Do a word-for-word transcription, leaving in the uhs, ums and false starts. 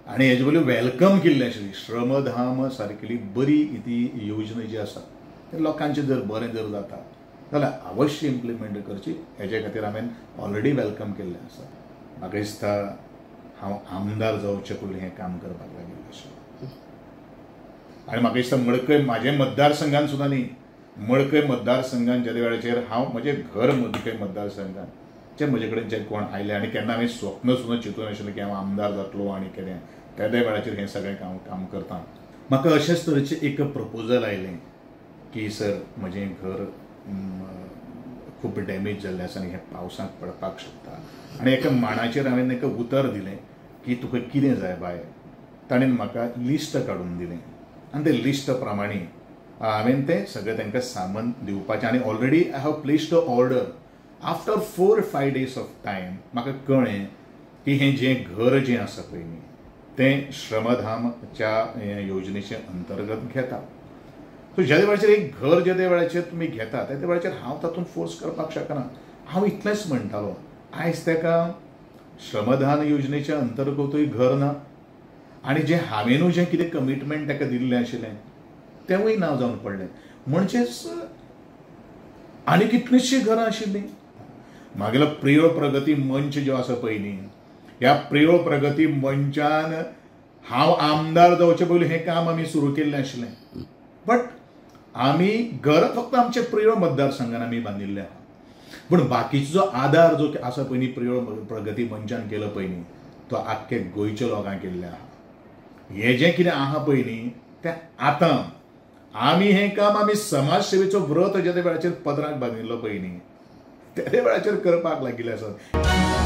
आनी हेजे पयलीं वेलकम केल्ली आशिल्ली श्रमधाम सारकेली बरी ती योजना जी आसा लोकांचें जर बरें जर जाता जाल्यार अवश्य इम्प्लिमेंट करची हेजे खातीर हांवें ऑलरेडी वेलकम केल्लें आसा। म्हाका दिसता हांव आमदार जावचे पयलीं हें काम करपाक लागिल्लें आशिल्लें आनी म्हाका दिसता मडकय म्हाजे मतदारसंघान सुद्दां न्ही मडकय मतदारसंघान ज्या वेळाचेर हांव म्हजें घर मडकय मतदारसंघान जे म्हजे कडेन जे कोण आयले आनी केन्ना हांवें स्वप्न सुद्दां चिंतून नाशिल्लें की हांव आमदार जातलो आनी कितें त्या वेळाचेर हें सगळें हांव काम करतां। म्हाका अशेंच तरेचें एक प्रपोजल आयलें की सर म्हजें घर खूब डॅमेज जाल्लें आसा आनी हें पावसांत पडपाक शकता आनी एका मांडाचेर हांवें एका उतर दिलें की तुका कितें जाय बाय। ताणें म्हाका लिस्ट काडून दिलें आनी ते लिस्ट प्रमाणे हांवें तें सगळें तांकां सामान दिवपाचें आनी already I have placed a order. After four five days of time म्हाका कळ्ळें की हें जें घर जें आसा पळय न्ही तें श्रमधामच्या योजनेचे अंतर्गत घेता। सो ज्या वेळाचेर एक घर ज्या वेळाचेर तुमी घेता त्या वेळाचेर हांव तातूंत फोर्स करपाक शकना। हांव इतलेंच म्हणटालो आयज ताका श्रमदान योजनेच्या अंतर्गतूय घर ना आनी जें हांवेनूय जें कितें कमिटमेंट ताका दिल्लें आशिल्लें तेंवूय ना जावन पडलें। म्हणजेच आनी कितलींशीं घरां आशिल्लीं। म्हागेलो प्रिय प्रगती मंच जो आसा पळय न्ही ह्या प्रिय प्रगती मंचान हांव आमदार जावचे पयलीं हें काम आमी सुरू केल्लें आशिल्लें बट आमी घर फक्त आमच्या प्रिय मतदारसंघान आमी बांदिल्लें आहा पूण बाकीचो जो आदार जो आसा पळय न्ही प्रिय प्रगती मंचान केलो पळय न्ही तो आख्खे गोंयच्या लोकांक केल्ले आहा। हें जें कितें आहा पळय न्ही तें आतां आमी हें काम आमी समाज सेवेचो व्रत ज्या वेळाचेर पदराक बांदिल्लो पळय न्ही त्या वेळाचेर करपाक लागिल्ले आसात।